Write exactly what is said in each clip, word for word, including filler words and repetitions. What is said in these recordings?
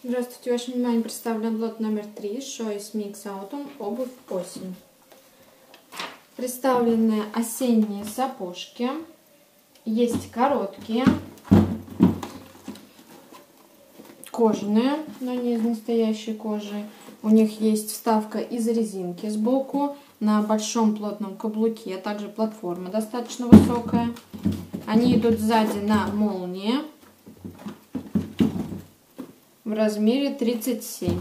Здравствуйте, вашему вниманию представлен лот номер три Choice Mix Autumn, обувь осень. Представлены осенние сапожки, есть короткие, кожаные, но не из настоящей кожи. У них есть вставка из резинки сбоку на большом плотном каблуке, также платформа достаточно высокая. Они идут сзади на молнии в размере тридцать семь.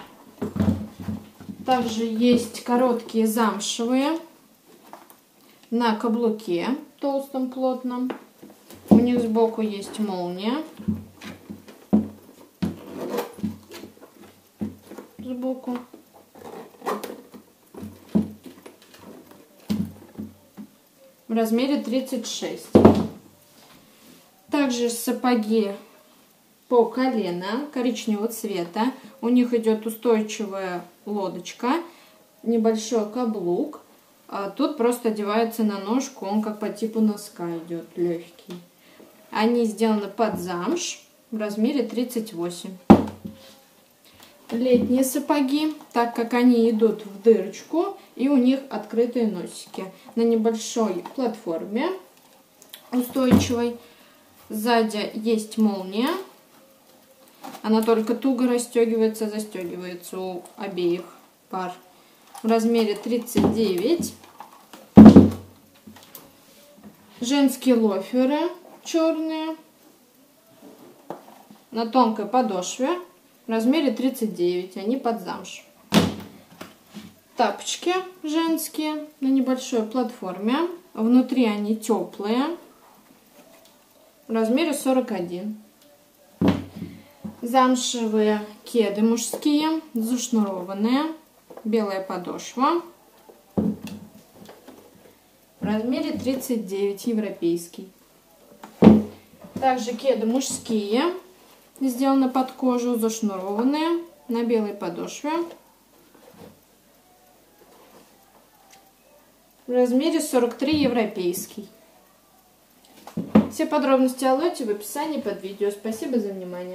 Также есть короткие замшевые на каблуке толстом, плотном. У них сбоку есть молния. Сбоку. В размере тридцать шесть. Также сапоги по колено коричневого цвета. У них идет устойчивая лодочка, небольшой каблук. А тут просто одевается на ножку, он как по типу носка идет, легкий. Они сделаны под замш в размере тридцать восемь. Летние сапоги, так как они идут в дырочку и у них открытые носики. На небольшой платформе устойчивой. Сзади есть молния. Она только туго расстегивается, застегивается у обеих пар. В размере тридцать девять. Женские лоферы черные на тонкой подошве в размере тридцать девять. Они под замш. Тапочки женские на небольшой платформе. Внутри они теплые. В размере сорок один. Замшевые кеды мужские, зашнурованные, белая подошва. В размере тридцать девять, европейский. Также кеды мужские, сделаны под кожу, зашнурованные, на белой подошве. В размере сорок три, европейский. Все подробности о лоте в описании под видео. Спасибо за внимание.